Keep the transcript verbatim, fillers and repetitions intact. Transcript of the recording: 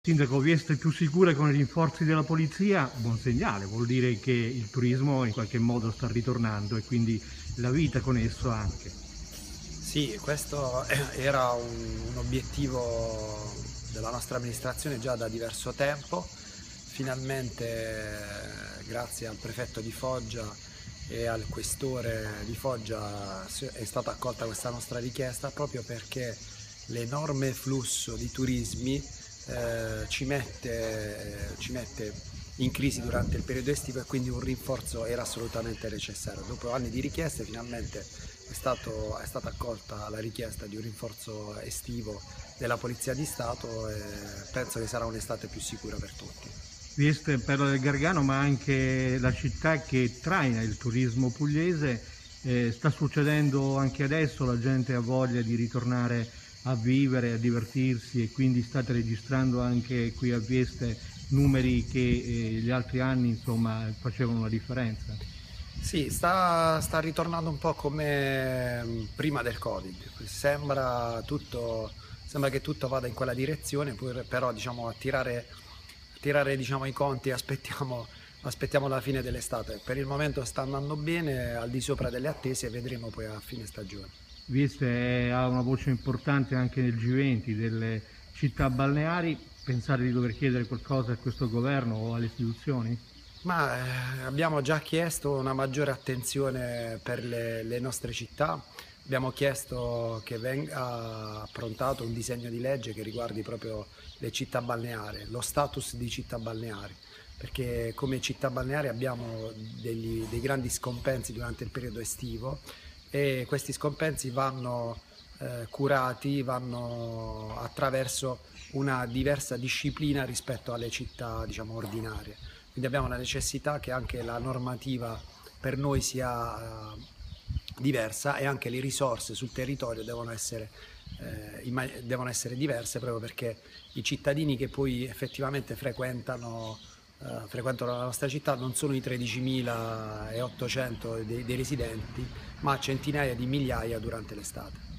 Sindaco, Vieste più sicure con i rinforzi della polizia, buon segnale, vuol dire che il turismo in qualche modo sta ritornando e quindi la vita con esso anche. Sì, questo era un, un obiettivo della nostra amministrazione già da diverso tempo. Finalmente, eh, grazie al prefetto di Foggia e al questore di Foggia, è stata accolta questa nostra richiesta proprio perché l'enorme flusso di turismi eh, ci mette, eh, ci mette in crisi durante il periodo estivo e quindi un rinforzo era assolutamente necessario. Dopo anni di richieste finalmente è, stato, è stata accolta la richiesta di un rinforzo estivo della Polizia di Stato e penso che sarà un'estate più sicura per tutti. Vieste è perla del Gargano, ma anche la città che traina il turismo pugliese. Eh, sta succedendo anche adesso, la gente ha voglia di ritornare a vivere, a divertirsi e quindi state registrando anche qui a Vieste numeri che eh, gli altri anni insomma facevano la differenza. Sì, sta, sta ritornando un po' come mm, prima del Covid, sembra, tutto, sembra che tutto vada in quella direzione, pur- però diciamo, a tirare, a tirare diciamo, i conti aspettiamo, aspettiamo la fine dell'estate. Per il momento sta andando bene, al di sopra delle attese e vedremo poi a fine stagione. Vieste ha una voce importante anche nel G venti delle città balneari, pensate di dover chiedere qualcosa a questo governo o alle istituzioni? Ma eh, abbiamo già chiesto una maggiore attenzione per le, le nostre città, abbiamo chiesto che venga approntato un disegno di legge che riguardi proprio le città balneari, lo status di città balneari, perché come città balneari abbiamo degli, dei grandi scompensi durante il periodo estivo e questi scompensi vanno eh, curati, vanno attraverso una diversa disciplina rispetto alle città, diciamo, ordinarie. Quindi abbiamo la necessità che anche la normativa per noi sia eh, diversa e anche le risorse sul territorio devono essere, eh, devono essere diverse proprio perché i cittadini che poi effettivamente frequentano, eh, frequentano la nostra città non sono i tredicimilaottocento dei, dei residenti, ma centinaia di migliaia durante l'estate.